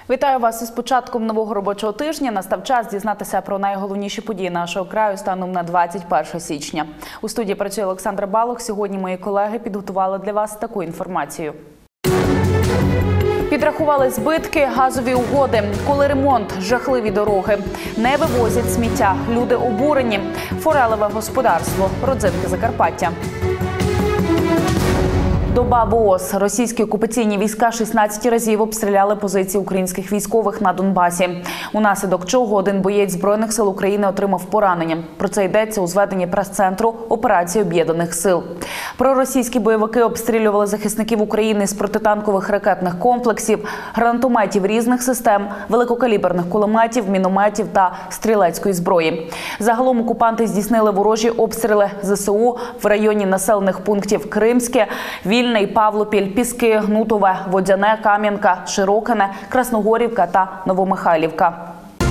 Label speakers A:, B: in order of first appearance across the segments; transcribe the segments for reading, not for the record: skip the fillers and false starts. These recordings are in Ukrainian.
A: Вітаю вас із початком нового робочого тижня. Настав час дізнатися про найголовніші події нашого краю станом на 21 січня. У студії працює Олександра Балух. Сьогодні мої колеги підготували для вас таку інформацію. Підрахували збитки, газові угоди. Коли ремонт, жахливі дороги. Не вивозять сміття. Люди обурені. Форелеве господарство. Родзинки Закарпаття. Доба ВООЗ. Російські окупаційні війська 16 разів обстріляли позиції українських військових на Донбасі. Унаслідок чого один боєць Збройних сил України отримав поранення. Про це йдеться у зведенні прес-центру операції Об'єднаних сил. Проросійські бойовики обстрілювали захисників України з протитанкових ракетних комплексів, гранатометів різних систем, великокаліберних кулеметів, мінометів та стрілецької зброї. Загалом окупанти здійснили ворожі обстріли ЗСУ в районі населених пунктів Кримське, Вільний, Павлопіль, Піски, Гнутове, Водяне, Кам'янка, Широкине, Красногорівка та Новомихайлівка.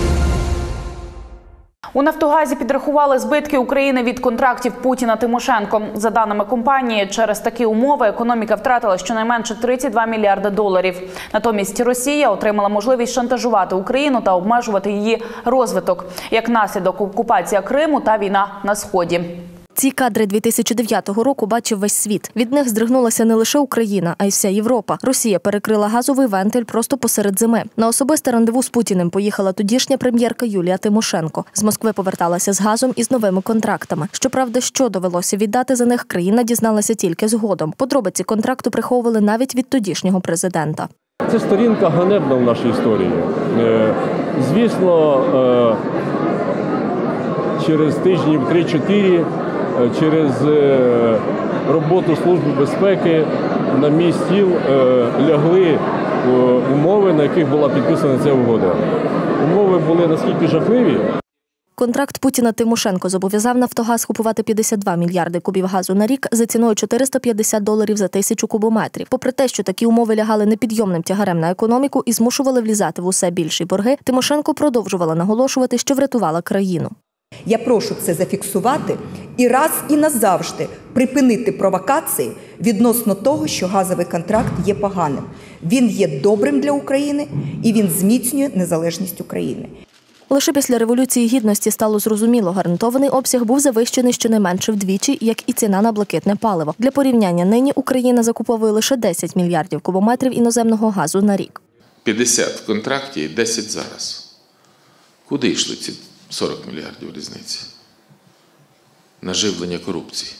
A: У «Нафтогазі» підрахували збитки України від контрактів Путіна-Тимошенко. За даними компанії, через такі умови економіка втратила щонайменше 32 мільярди доларів. Натомість Росія отримала можливість шантажувати Україну та обмежувати її розвиток. Як наслідок – окупація Криму та війна на Сході.
B: Ці кадри 2009 року бачив весь світ. Від них здригнулася не лише Україна, а й вся Європа. Росія перекрила газовий вентиль просто посеред зими. На особисте рандеву з Путіним поїхала тодішня прем'єрка Юлія Тимошенко. З Москви поверталася з газом і з новими контрактами. Щоправда, що довелося віддати за них, країна дізналася тільки згодом. Подробиці контракту приховували навіть від тодішнього президента.
C: Це сторінка ганебна в нашій історії. Звісно, через тижнів 3-4 через роботу Служби безпеки на мій стіл лягли умови, на яких була підписана ця угода. Умови були наскільки жахливі.
B: Контракт Путіна-Тимошенко зобов'язав «Нафтогаз» купувати 52 мільярди кубів газу на рік за ціною $450 за 1000 кубометрів. Попри те, що такі умови лягали непідйомним тягарем на економіку і змушували влізати в усе більші борги, Тимошенко продовжувала наголошувати, що врятувала країну.
D: Я прошу це зафіксувати і раз і назавжди припинити провокації відносно того, що газовий контракт є поганим. Він є добрим для України і він зміцнює незалежність України.
B: Лише після Революції Гідності стало зрозуміло, гарантований обсяг був завищений щонайменше вдвічі, як і ціна на блакитне паливо. Для порівняння, нині Україна закуповує лише 10 мільярдів кубометрів іноземного газу на рік.
E: 50 контрактів і 10 зараз. Куди йшли ці 40 мільярдів різниці? На живлення корупції,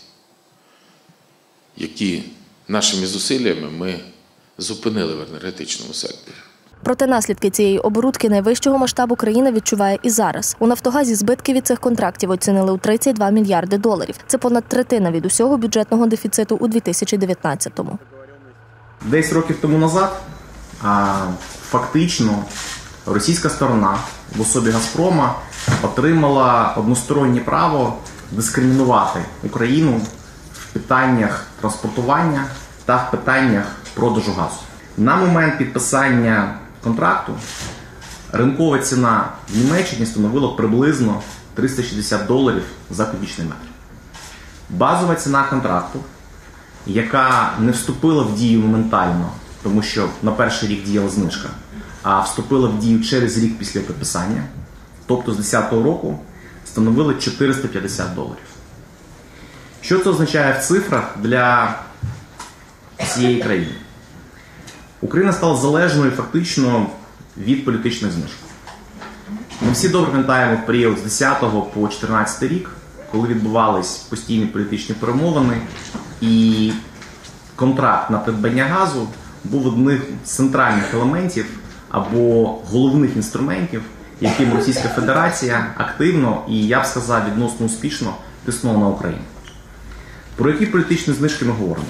E: які нашими зусиллями ми зупинили в енергетичному секторі.
B: Проте наслідки цієї оборудки найвищого масштабу країна відчуває і зараз. У «Нафтогазі» збитки від цих контрактів оцінили у 32 мільярди доларів. Це понад третина від усього бюджетного дефіциту у 2019-му.
F: 10 років тому назад фактично російська сторона в особі «Газпрома» отримала одностороннє право дискримінувати Україну в питаннях транспортування та в питаннях продажу газу. На момент підписання контракту ринкова ціна в Німеччині становила приблизно $360 за кубічний метр. Базова ціна контракту, яка не вступила в дію моментально, тому що на перший рік діяла знижка, а вступила в дію через рік після підписання, тобто з 2010 року, становила $450. Що це означає в цифрах для цієї країни? Україна стала залежною фактично від політичних знижок. Ми всі добре пам'ятаємо період з 10 по 14 рік, коли відбувались постійні політичні перемовини, і контракт на придбання газу був одним з центральних елементів або головних інструментів, яким Російська Федерація активно і, я б сказав, відносно успішно тиснула на Україну. Про які політичні знижки ми говоримо?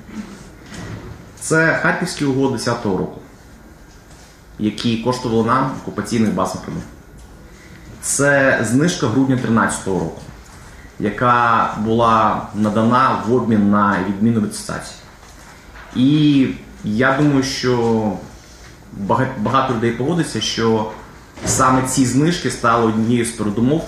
F: Це Харківські угоди 10-го року, які коштували нам окупаційних баз на Криму. Це знижка грудня 2013 року, яка була надана в обмін на відміну від асоціації. І я думаю, що багато людей погодиться, що саме ці знижки стали однією з передумов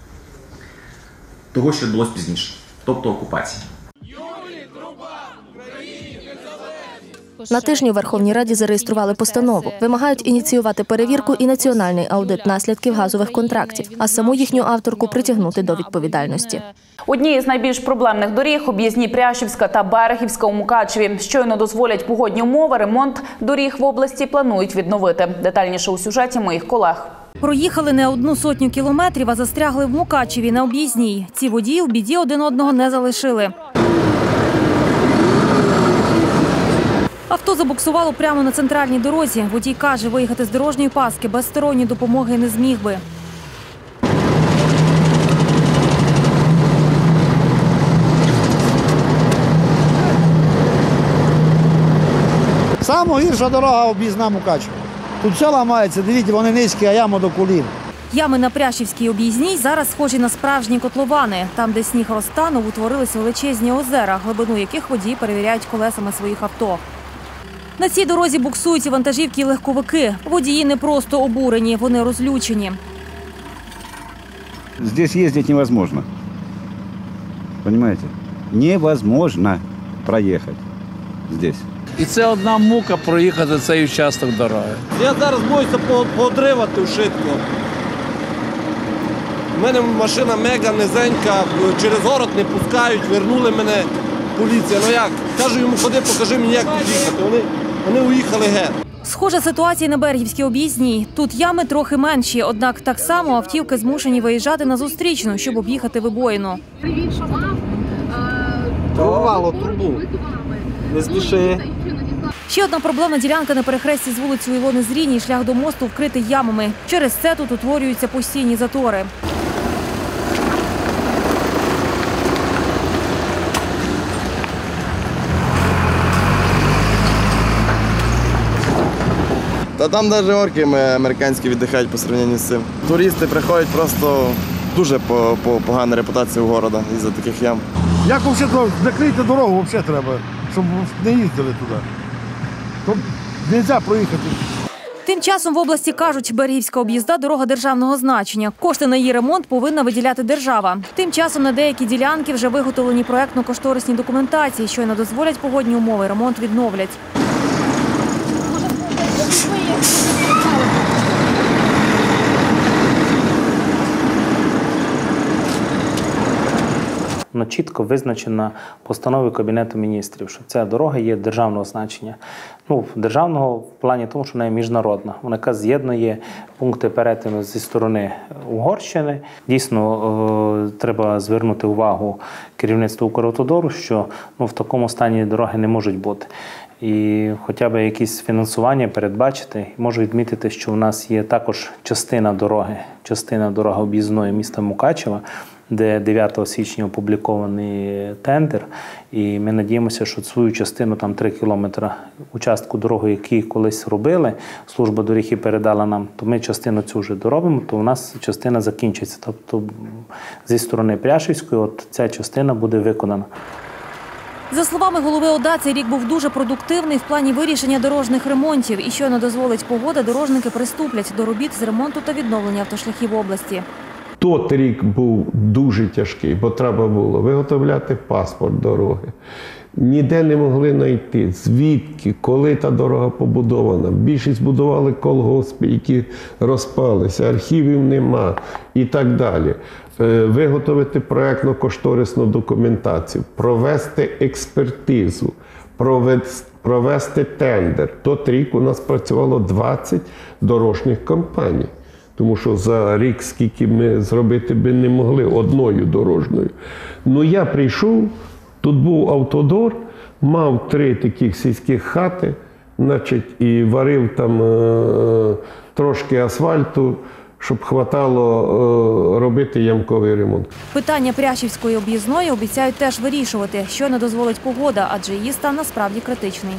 F: того, що відбулося пізніше, тобто окупації.
B: На тижні у Верховній Раді зареєстрували постанову. Вимагають ініціювати перевірку і національний аудит наслідків газових контрактів, а саму їхню авторку притягнути до відповідальності.
A: Одні з найбільш проблемних доріг – об'їзні Пряшівська та Берегівська у Мукачеві. Щойно дозволять погодні умови, ремонт доріг в області планують відновити. Детальніше у сюжеті моїх колег.
G: Проїхали не 100 кілометрів, а застрягли в Мукачеві на об'їзній. Ці водії в біді один одного не залишили. Авто забуксувало прямо на центральній дорозі. Водій каже, виїхати з дорожньої паски без сторонньої допомоги не зміг би.
H: Саме гірша дорога об'їзна Мукачева. Тут все ламається, дивіться, вони низькі, а яма до колін.
G: Ями на Пряшівській об'їзній зараз схожі на справжні котловани. Там, де сніг розтанув, утворилися величезні озера, глибину яких водії перевіряють колесами своїх авто. На цій дорозі буксують і вантажівки, і легковики. Водії не просто обурені, вони розлючені.
I: Здесь ездить невозможно. Понимаете? Невозможно проехать здесь.
J: І це одна мука проїхати цей участок дороги.
K: Я зараз боюся поотривати в швидко. У мене машина мега низенька, через город не пускають, вернули мене поліція. Ну як? Кажу йому, ходи, покажи мені, як тут їхати. Вони уїхали геть.
G: Схожа ситуація на Берегівській об'їзній. Тут ями трохи менші, однак так само автівки змушені виїжджати на зустрічну, щоб об'їхати вибоїну.
K: Порвало трубу. Не спіши.
G: Ще одна проблемна ділянка на перехресті з вулицею Ілони Зріній, шлях до мосту вкритий ямами. Через це тут утворюються постійні затори.
L: Та там навіть орки американські віддихають по сравненню з цим. Туристи приходять, просто дуже погана репутація у міста із-за таких ям.
H: Як взагалі закрити дорогу взагалі треба, щоб не їздили туди. Тут не можна проїхати.
G: Тим часом в області кажуть, Берегівська об'їзда – дорога державного значення. Кошти на її ремонт повинна виділяти держава. Тим часом на деякі ділянки вже виготовлені проєктно-кошторисні документації. Щойно дозволять погодні умови, ремонт відновлять.
M: Воно чітко визначено постановою Кабінету міністрів, що ця дорога є державного значення. Державного в плані тому, що вона є міжнародна. Вона яка з'єднує пункти перетину зі сторони Угорщини. Дійсно, треба звернути увагу керівництву Укравтодору, що в такому стані дороги не можуть бути. І хоча б якісь фінансування передбачити. Можу відмітити, що у нас є також частина дороги об'їзної міста Мукачева, де 9 січня опублікований тендер. І ми надіємося, що свою частину, там 3 кілометри участку дороги, які колись робили, служба доріг і передала нам, то ми частину цю вже доробимо, то у нас частина закінчиться. Тобто зі сторони Пряшівської ця частина буде виконана.
G: За словами голови ОДА, цей рік був дуже продуктивний в плані вирішення дорожніх ремонтів. І щойно дозволить погода, дорожники приступлять до робіт з ремонту та відновлення автошляхів області.
N: Тот рік був дуже тяжкий, бо треба було виготовляти паспорт дороги. Ніде не могли знайти, звідки, коли та дорога побудована. Більшість будували колгоспи, які розпалися, архівів нема і так далі. Виготовити проєктно-кошторисну документацію, провести експертизу, провести тендер. Тот рік у нас працювало 20 дорожніх компаній. Тому що за рік, скільки ми зробити би не могли одною дорожньою. Я прийшов, тут був автодор, мав 3 таких сільських хати, і варив там трошки асфальту, щоб хватало робити ямковий ремонт.
G: Питання Пряшівської об'їзної обіцяють теж вирішувати, що не дозволить погода, адже її стан насправді критичний.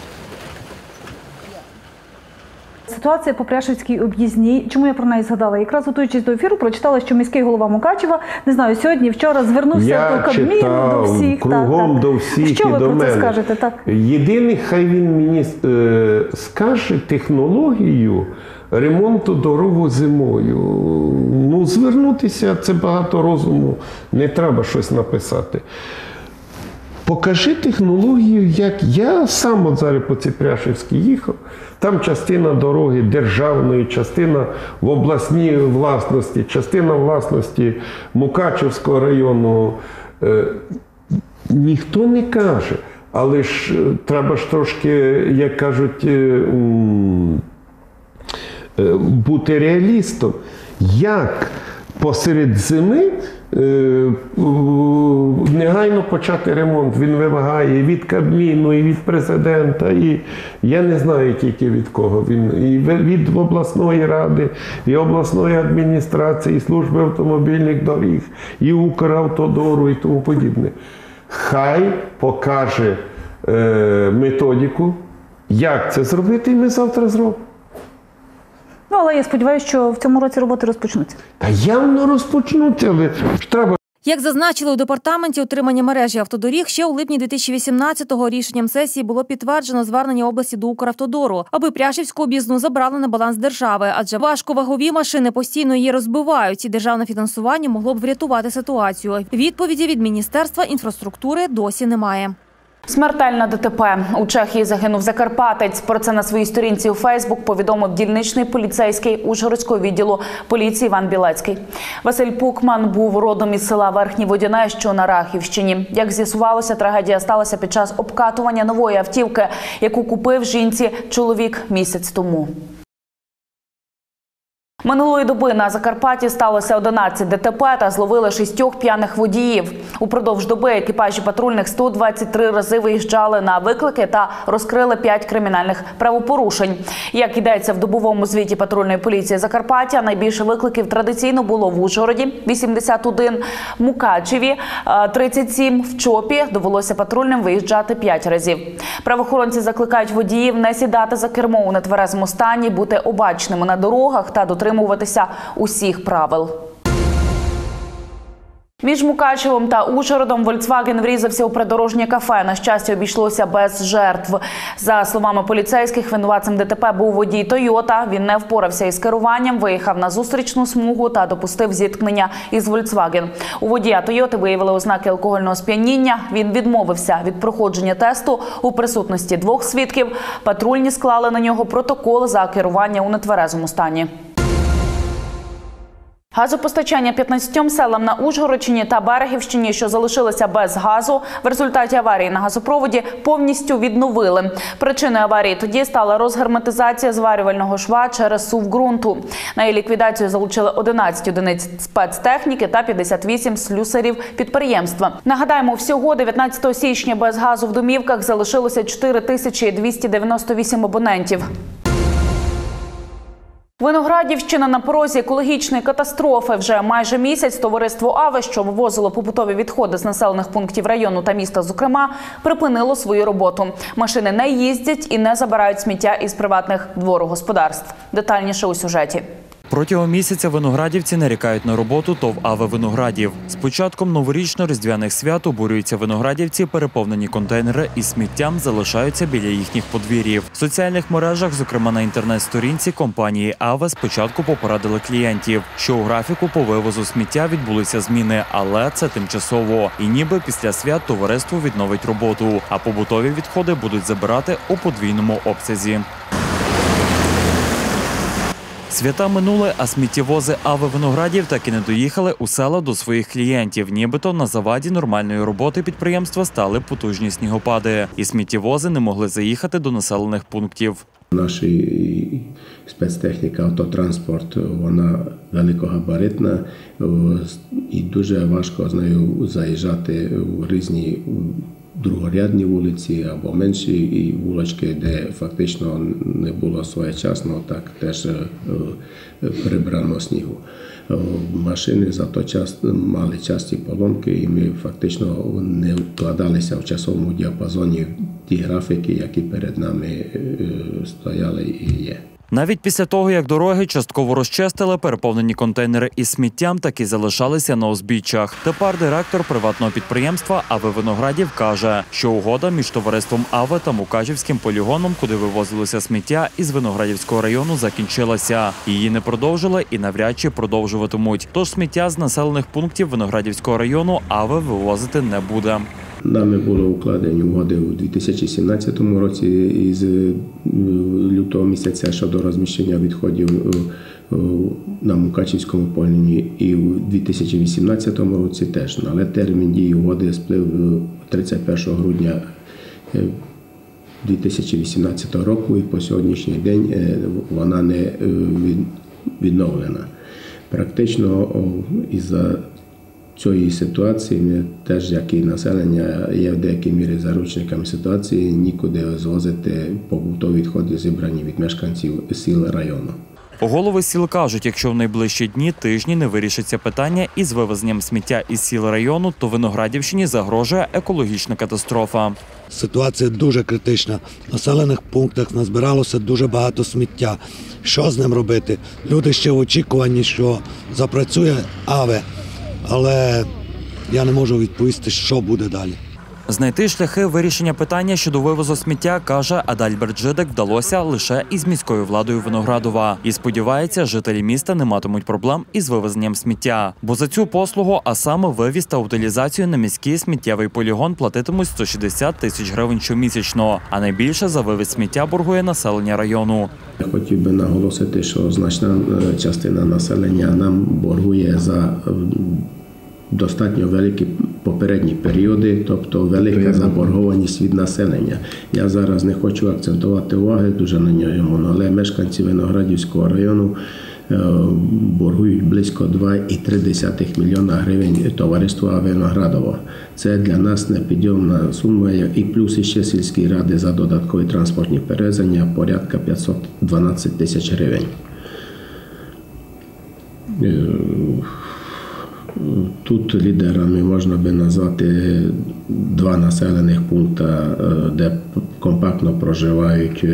O: Ситуація по Пряшівській об'їзній. Чому я про неї згадала? Якраз готуючись до ефіру, прочитала, що міський голова Мукачева, не знаю, сьогодні, вчора звернувся до Кабміну, до всіх.
N: Кругом до всіх і до мене.
O: Що ви про це скажете? Так.
N: Єдине, хай він мені скаже технологію ремонту дороги зимою. Звернутися, це багато розуму, не треба щось написати. Покажи технологію, як я сам от зараз по Ціпряшівській їхав. Там частина дороги державної, частина в обласній власності, частина власності Мукачівського району. Ніхто не каже, але ж треба ж трошки, як кажуть, бути реалістом. Як посеред зими негайно почати ремонт? Він вимагає від Кабміну, і від президента, і я не знаю тільки від кого. Він і від обласної ради, і обласної адміністрації, і служби автомобільних доріг, і Укравтодору, і тому подібне. Хай покаже методику, як це зробити, і ми завтра зробимо.
O: Ну, але я сподіваюся, що в цьому році роботи розпочнуться.
N: Та явно розпочнуться, але ж треба.
G: Як зазначили у департаменті утримання мережі автодоріг, ще у липні 2018-го рішенням сесії було підтверджено звернення області до Укравтодору, аби Пряшівську об'їзну забрали на баланс держави, адже важковагові машини постійно її розбивають, і державне фінансування могло б врятувати ситуацію. Відповіді від Міністерства інфраструктури досі немає.
A: Смертельна ДТП. У Чехії загинув закарпатець. Про це на своїй сторінці у Фейсбук повідомив дільничний поліцейський Ужгородського відділу поліції Іван Білецький. Василь Пукман був родом із села Верхнє Водяне, що на Рахівщині. Як з'ясувалося, трагедія сталася під час обкатування нової автівки, яку купив жінці чоловік місяць тому. Минулої доби на Закарпатті сталося 11 ДТП та зловили 6 п'яних водіїв. Упродовж доби екіпажі патрульних 123 рази виїжджали на виклики та розкрили 5 кримінальних правопорушень. Як йдеться в добовому звіті патрульної поліції Закарпаття, найбільше викликів традиційно було в Ужгороді – 81, в Мукачеві – 37, в Чопі довелося патрульним виїжджати 5 разів. Правоохоронці закликають водіїв не сідати за кермо у нетверезому стані, бути обачними на дорогах та дотримуватися усіх правил. Між Мукачевом та Ужгородом Volkswagen врізався у придорожнє кафе. На щастя, обійшлося без жертв. За словами поліцейських, винуватцем ДТП був водій Toyota. Він не впорався із керуванням, виїхав на зустрічну смугу та допустив зіткнення із Volkswagen. У водія Toyota виявили ознаки алкогольного сп'яніння. Він відмовився від проходження тесту у присутності 2 свідків. Патрульні склали на нього протокол за керування у нетверезому стані. Газопостачання 15 селам на Ужгородщині та Берегівщині, що залишилися без газу, в результаті аварії на газопроводі повністю відновили. Причиною аварії тоді стала розгерметизація зварювального шва через сув ґрунту. На її ліквідацію залучили 11 одиниць спецтехніки та 58 слюсарів підприємства. Нагадаємо, всього 19 січня без газу в домівках залишилося 4298 абонентів. Виноградівщина на порозі екологічної катастрофи. Вже майже місяць товариство «АВЕ», що вивозило побутові відходи з населених пунктів району та міста, зокрема, припинило свою роботу. Машини не їздять і не забирають сміття із приватних дворогосподарств. Детальніше у сюжеті.
P: Протягом місяця виноградівці нарікають на роботу ТОВ «АВЕ Виноградів». З початком новорічно-різдвяних свят обурюються виноградівці, переповнені контейнери із сміттям залишаються біля їхніх подвір'їв. В соціальних мережах, зокрема на інтернет-сторінці компанії «АВЕ», спочатку попередили клієнтів, що у графіку по вивозу сміття відбулися зміни, але це тимчасово. І ніби після свят товариство відновить роботу, а побутові відходи будуть забирати у подвійному обсязі. Свята минули, а сміттєвози «АВЕ Виноградів» так і не доїхали у села до своїх клієнтів. Нібито на заваді нормальної роботи підприємства стали потужні снігопади. І сміттєвози не могли заїхати до населених пунктів.
Q: Наша спецтехніка «Автотранспорт», вона великогабаритна і дуже важко з нею заїжджати в різні другорядні вулиці або менші вулички, де фактично не було своєчасно, так теж прибрано снігу. Машини за той час мали часті поломки, і ми фактично не вкладалися в часовому діапазоні ті графіки, які перед нами стояли і є.
P: Навіть після того, як дороги частково розчистили, переповнені контейнери із сміттям так і залишалися на узбіччях. Тепер директор приватного підприємства «АВЕ Виноградів» каже, що угода між товариством «АВЕ» та Мукачівським полігоном, куди вивозилося сміття, із Виноградівського району закінчилася. Її не продовжили і навряд чи продовжуватимуть. Тож сміття з населених пунктів Виноградівського району «АВЕ» вивозити не буде.
Q: Нами було укладені угоди у 2017 році із лютого місяця щодо розміщення відходів на Мукачівському полігоні і у 2018 році теж. Але термін дії угоди сплив 31 грудня 2018 року і по сьогоднішній день вона не відновлена. Практично із-за цієї ситуації ми теж, як і населення, є в деякій мірі заручниками ситуації, нікуди звозити побутові відходи, зібрані від мешканців сіл району.
P: Голови сіл кажуть, якщо в найближчі дні, тижні не вирішиться питання із вивезенням сміття із сіл району, то Виноградівщині загрожує екологічна катастрофа.
R: Ситуація дуже критична. В населених пунктах назбиралося дуже багато сміття. Що з ним робити? Люди ще в очікуванні, що запрацює АВЕ, але я не можу відповісти, що буде далі.
P: Знайти шляхи вирішення питання щодо вивозу сміття, каже Адальберт Жидик, вдалося лише із міською владою Виноградова. І сподівається, жителі міста не матимуть проблем із вивезенням сміття. Бо за цю послугу, а саме вивіз та утилізацію на міський сміттєвий полігон, платитимуть 160 тисяч гривень щомісячно. А найбільше за вивіз сміття боргує населення району.
Q: Я хотів би наголосити, що значна частина населення нам боргує за достатньо великі попередні періоди, тобто велика заборгованість від населення. Я зараз не хочу акцентувати уваги дуже на ньому, але мешканці Виноградівського району боргують близько 2,3 мільйона гривень товариства Виноградова. Це для нас непідйомна сума, і плюс іще сільські ради за додаткові транспортні перевезення порядка 512 тисяч гривень. Тут лідерами можна би назвати два населених пункти, де компактно проживають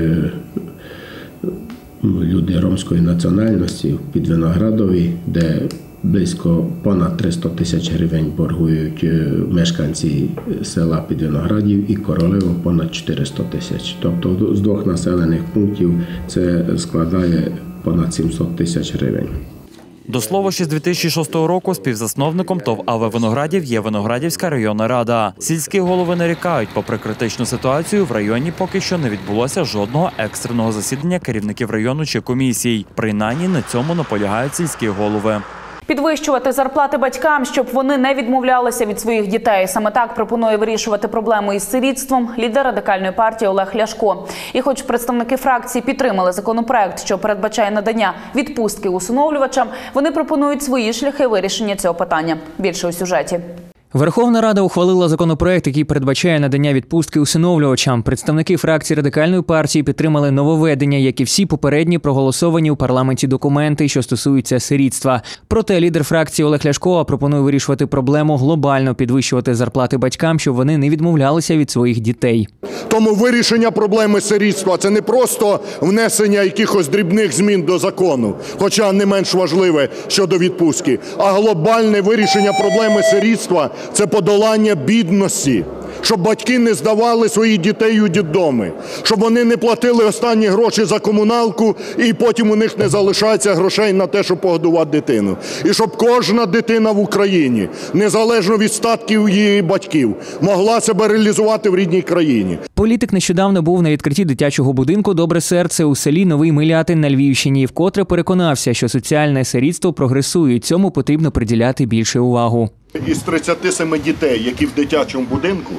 Q: люди ромської національності, під Виноградові, де близько понад 300 тисяч гривень боргують мешканці села Підвиноградів, і Королево понад 400 тисяч. Тобто з двох населених пунктів це складає понад 700 тисяч гривень.
P: До слова, ще з 2006 року співзасновником ТОВ «АВЕ Виноградів» є Виноградівська районна рада. Сільські голови нарікають, попри критичну ситуацію, в районі поки що не відбулося жодного екстреного засідання керівників району чи комісій. Принаймні на цьому наполягають сільські голови.
A: Підвищувати зарплати батькам, щоб вони не відмовлялися від своїх дітей. Саме так пропонує вирішувати проблему із сирітством лідер Радикальної партії Олег Ляшко. І хоч представники фракції підтримали законопроект, що передбачає надання відпустки усиновлювачам, вони пропонують свої шляхи вирішення цього питання. Більше у сюжеті.
S: Верховна Рада ухвалила законопроект, який передбачає надання відпустки усиновлювачам. Представники фракції Радикальної партії підтримали нововведення, як і всі попередні проголосовані у парламенті документи, що стосуються сирітства. Проте лідер фракції Олег Ляшко пропонує вирішувати проблему глобально, підвищувати зарплати батькам, щоб вони не відмовлялися від своїх дітей.
T: Тому вирішення проблеми сирітства – це не просто внесення якихось дрібних змін до закону, хоча не менш важливе щодо відпустки, а глобальне вирішення проблеми сирітства – це подолання бідності, щоб батьки не здавали своїх дітей у дитдоми, щоб вони не платили останні гроші за комуналку і потім у них не залишається грошей на те, щоб погодувати дитину. І щоб кожна дитина в Україні, незалежно від статків її батьків, могла себе реалізувати в рідній країні.
S: Політик нещодавно був на відкритті дитячого будинку «Добре серце» у селі Новий Милятин на Львівщині і вкотре переконався, що соціальне сирітство прогресує, і цьому потрібно приділяти більше увагу.
T: Із 37 дітей, які в дитячому будинку,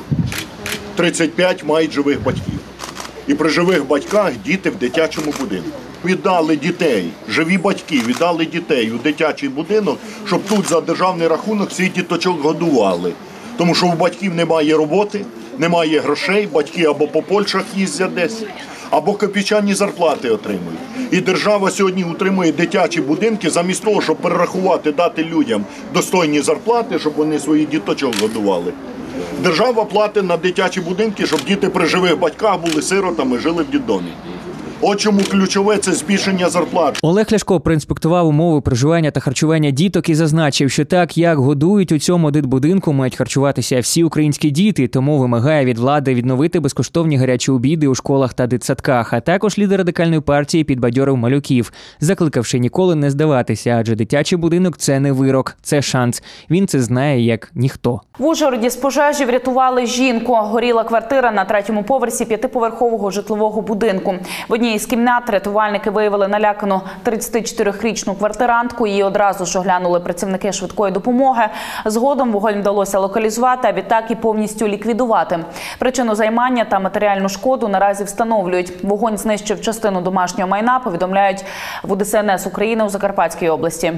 T: 35 мають живих батьків. І при живих батьках діти в дитячому будинку. Віддали дітей, живі батьки віддали дітей у дитячий будинок, щоб тут за державний рахунок всіх діточок годували. Тому що у батьків немає роботи, немає грошей, батьки або по Польщах їздять десь, або копійчані зарплати отримують. І держава сьогодні утримує дитячі будинки замість того, щоб перерахувати, дати людям достойні зарплати, щоб вони своїх діточок годували. Держава платить на дитячі будинки, щоб діти при живих батьках були сиротами, жили в дитдомі. От чому ключове – це збільшення зарплат.
S: Олег Ляшко проінспектував умови проживання та харчування діток і зазначив, що так, як годують у цьому дитбудинку, мають харчуватися всі українські діти, тому вимагає від влади відновити безкоштовні гарячі обіди у школах та дитсадках. А також лідер Радикальної партії підбадьорив малюків, закликавши ніколи не здаватися, адже дитячий будинок – це не вирок, це шанс. Він це знає як ніхто.
A: В Ужгороді з пожежі врятували жінку. Горіла квартира на 3-му поверсі 5-поверхового житлового будинку. В одній із кімнат рятувальники виявили налякану 34-річну квартирантку. Її одразу ж оглянули працівники швидкої допомоги. Згодом вогонь вдалося локалізувати, а відтак і повністю ліквідувати. Причину займання та матеріальну шкоду наразі встановлюють. Вогонь знищив частину домашнього майна, повідомляють в УДСНС України у Закарпатській області.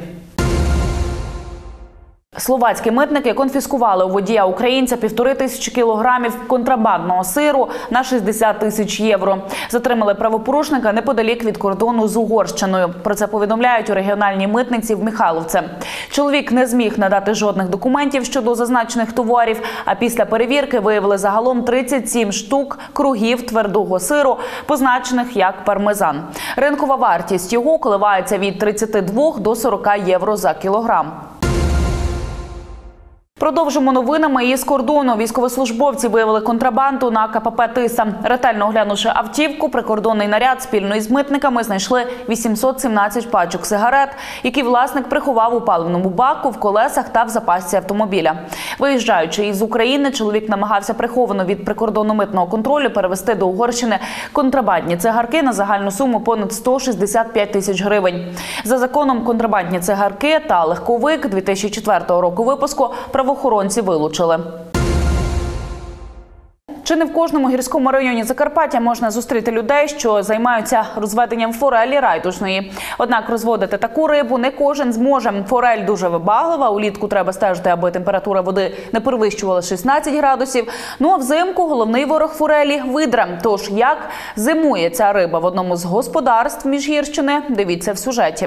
A: Словацькі митники конфіскували у водія українця 1500 кілограмів контрабандного сиру на 60 тисяч євро. Затримали правопорушника неподалік від кордону з Угорщиною. Про це повідомляють у регіональній митниці в Михайловце. Чоловік не зміг надати жодних документів щодо зазначених товарів, а після перевірки виявили загалом 37 штук кругів твердого сиру, позначених як пармезан. Ринкова вартість його коливається від 32 до 40 євро за кілограм. Продовжимо новинами із кордону. Військовослужбовці виявили контрабанду на КПП «Тиса». Ретельно оглянувши автівку, прикордонний наряд спільно із митниками знайшли 817 пачок сигарет, які власник приховав у паливному баку, в колесах та в запасці автомобіля. Виїжджаючи із України, чоловік намагався приховано від прикордонно-митного контролю перевезти до Угорщини контрабандні цигарки на загальну суму понад 165 тисяч гривень. За законом контрабандні цигарки та легковик 2004 року випуску правоохоронці вилучили. Чи не в кожному гірському районі Закарпаття можна зустріти людей, що займаються розведенням форелі райдужної. Однак розводити таку рибу не кожен зможе. Форель дуже вибаглива, улітку треба стежити, аби температура води не перевищувала 16 градусів. Ну а взимку головний ворог форелі – видра. Тож як зимує ця риба в одному з господарств Міжгірщини, дивіться в сюжеті.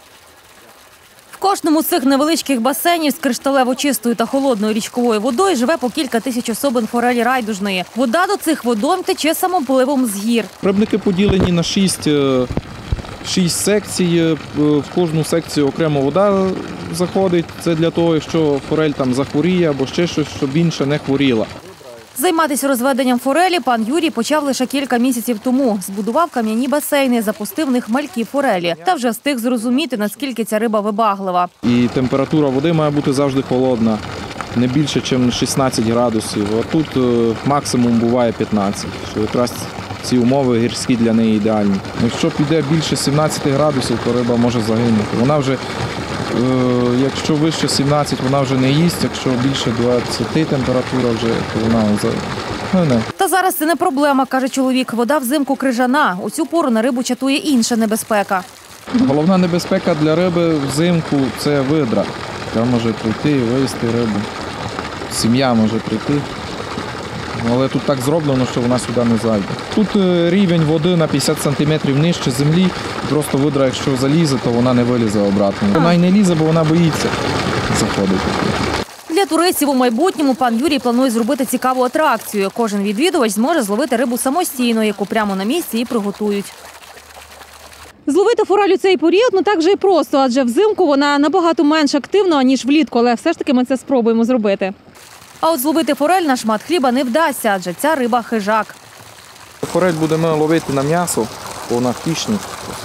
G: В кожному з цих невеличких басейнів з кришталево чистою та холодною річковою водою живе по кілька тисяч особин форелі райдужної. Вода до цих водойм тече самопливом з гір.
U: Рибники поділені на 6 секцій. В кожну секцію окремо вода заходить. Це для того, якщо форель там захворіє або ще щось, щоб інша не хворіла.
G: Займатися розведенням форелі пан Юрій почав лише кілька місяців тому. Збудував кам'яні басейни, запустив в них мальки форелі. Та вже встиг зрозуміти, наскільки ця риба вибаглива.
U: І температура води має бути завжди холодна, не більше, ніж 16 градусів. А тут максимум буває 15, що якраз ці умови гірські для неї ідеальні. Якщо піде більше 17 градусів, то риба може загинути. Вона вже, якщо вище 17, вона вже не їсть, якщо більше 20 температура вже, то вона загине.
G: Та зараз це не проблема, каже чоловік. Вода взимку крижана. У цю пору на рибу чатує інша небезпека.
U: Головна небезпека для риби взимку – це видра. Яка може прийти і вивезти рибу. Сім'я може прийти. Але тут так зроблено, що вона сюди не зайде. Тут рівень води на 50 сантиметрів нижче землі. Просто видра, якщо залізе, то вона не вилізе обратно. Вона й не лізе, бо вона боїться заходити.
G: Для туристів у майбутньому пан Юрій планує зробити цікаву атракцію. Кожен відвідувач зможе зловити рибу самостійно, яку прямо на місці і приготують.
V: Зловити форель у цей період не так же і просто, адже взимку вона набагато менш активна, ніж влітку, але все ж таки ми це спробуємо зробити.
G: А от зловити форель на шмат хліба не вдасться, адже ця риба – хижак.
U: Форель будемо ловити на м'ясо, бо вона хищник.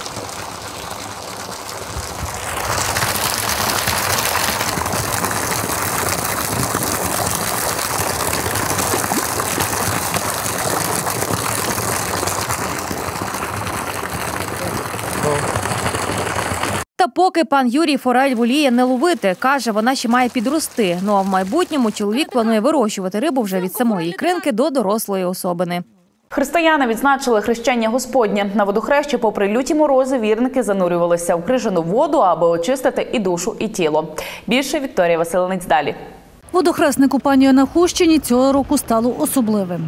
G: Та поки пан Юрій форель воліє не ловити. Каже, вона ще має підрости. Ну а в майбутньому чоловік планує вирощувати рибу вже від самої ікринки до дорослої особини.
A: Християни відзначили хрещення Господнє. На водохрещі, попри люті морози, вірники занурювалися в крижану воду, аби очистити і душу, і тіло. Більше Вікторія Василинець далі.
O: Водохресне купання на Хущині цього року стало особливим.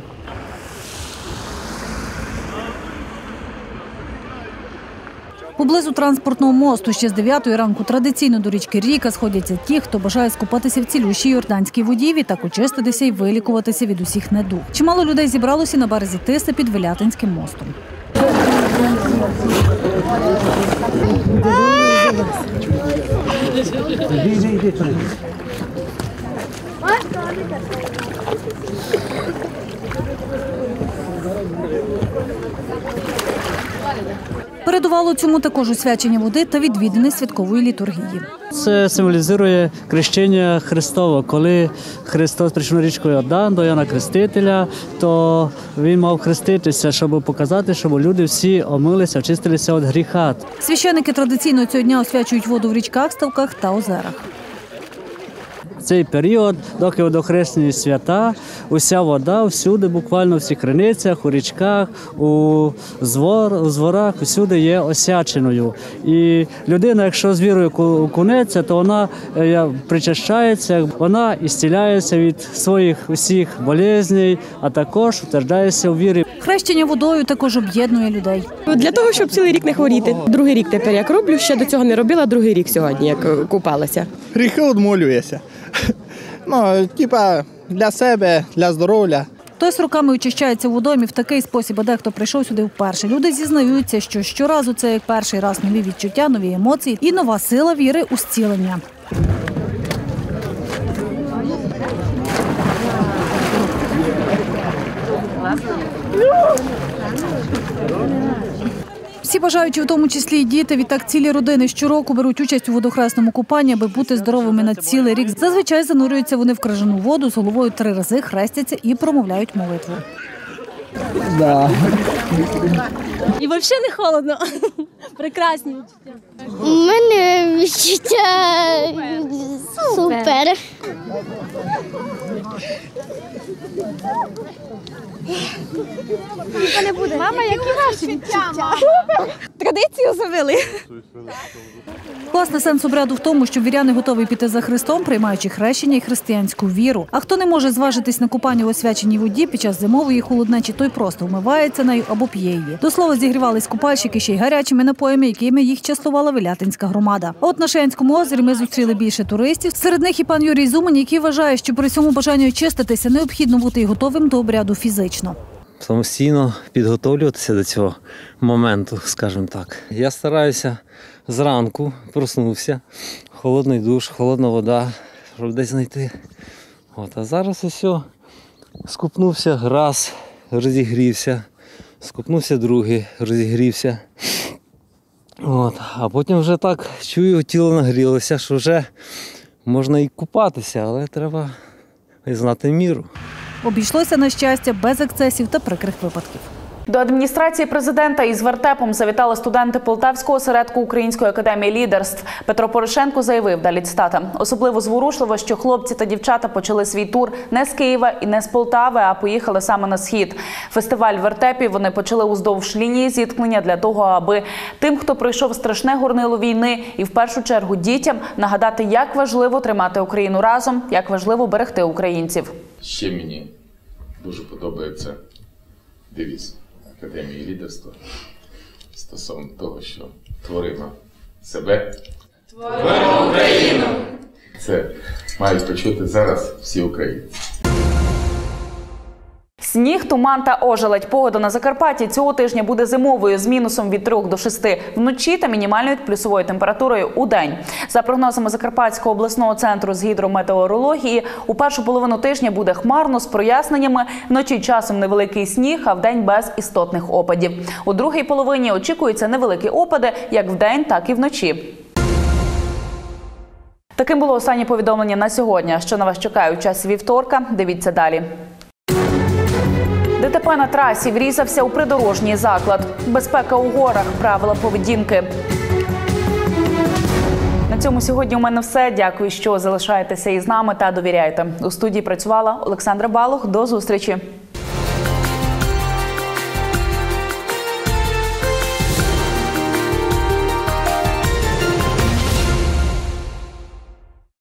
O: Поблизу транспортного мосту ще з 9 ранку традиційно до річки Ріка сходяться ті, хто бажає скупатися в цілющій йорданській воді, відтак очиститися і вилікуватися від усіх недуг. Чимало людей зібралося на березі Тиси під Вилятинським мостом. Передувало цьому також освячення води та відвідини святкової літургії.
C: Це символізує хрещення Христове. Коли Христос прийшов на річку Йордан до Яна Хрестителя, то він мав хреститися, щоб показати, щоб люди всі омилися, очистилися від гріха.
O: Священники традиційно цього дня освячують воду в річках, ставках та озерах.
C: В цей період, доки водохресні свята, уся вода всюди, буквально в всіх криницях, у річках, у зворах, всюди є осяченою. І людина, якщо з вірою окунеться, то вона причащається, вона ісціляється від своїх усіх болезней, а також утверджується у вірі.
O: Хрещення водою також об'єднує людей.
D: Для того, щоб цілий рік не хворіти. Другий рік тепер як роблю, ще до цього не робила, другий рік сьогодні, як купалася.
W: Гріхи одмолюєшся. Для себе, для здоров'я.
O: Хтось роками очищається у домі в такий спосіб, а дехто прийшов сюди вперше. Люди зізнаються, що щоразу це як перший раз нові відчуття, нові емоції і нова сила віри у зцілення. Всі бажаючі, в тому числі і діти, відтак цілі родини щороку беруть участь у водохресному купанні, аби бути здоровими на цілий рік. Зазвичай занурюються вони в крижану воду, з головою 3 рази хрестяться і промовляють молитву.
D: Да.
V: І взагалі не холодно. Прекрасні відчуття.
X: У мене відчуття супер.
V: Мама, які ваші відчуття? Традицію завели.
O: Власне, сенс обряду в тому, що віряни готові піти за Христом, приймаючи хрещення і християнську віру. А хто не може зважитись на купання у освяченій воді під час зимової холоднечі, той просто вмивається нею або п'є її. До слова, зігрівались купальщики ще й гарячими напоями, якими їх частувала Вилятинська громада. А от на Шеянському озері ми зустріли більше туристів. Серед них і пан Юрій Зумань, який вважає, що при цьому бажанні очиститися необхідно бути й готовим до обряду фізично.
Y: Самостійно підготовлюватися до цього моменту, скажімо так. Я стараюся зранку, проснувся, холодний душ, холодна вода, щоб десь знайти. А зараз усе, скупнувся раз, розігрівся, скупнувся другий, розігрівся. А потім вже так чую, тіло нагрілося, що вже можна і купатися, але треба знати міру.
O: Обійшлося, на щастя, без ексцесів та прикрих випадків.
A: До адміністрації президента із вертепом завітали студенти Полтавського осередку Української академії лідерств. Петро Порошенко заявив, далі цитата, особливо зворушливо, що хлопці та дівчата почали свій тур не з Києва і не з Полтави, а поїхали саме на схід. Фестиваль вертепів вони почали уздовж лінії зіткнення для того, аби тим, хто пройшов страшне горнило війни, і в першу чергу дітям, нагадати, як важливо тримати Україну разом, як важливо берегти українців.
E: Ще мені дуже подобається девіз Академії лідерства стосовно того, що творимо себе, творимо Україну. Це мають почути зараз всі українці.
A: Сніг, туман та ожеледь. Погода на Закарпатті цього тижня буде зимовою з мінусом від 3 до 6 вночі та мінімальною плюсовою температурою у день. За прогнозами Закарпатського обласного центру з гідрометеорології, у першу половину тижня буде хмарно з проясненнями, вночі часом невеликий сніг, а вдень без істотних опадів. У другій половині очікуються невеликі опади як вдень, так і вночі. Таким було останнє повідомлення на сьогодні. Що на вас чекає у часі вівторка, дивіться далі. ДТП на трасі, врізався у придорожній заклад. Безпека у горах, правила поведінки. На цьому сьогодні у мене все. Дякую, що залишаєтеся із нами та довіряєте. У студії працювала Олександра Балух. До зустрічі.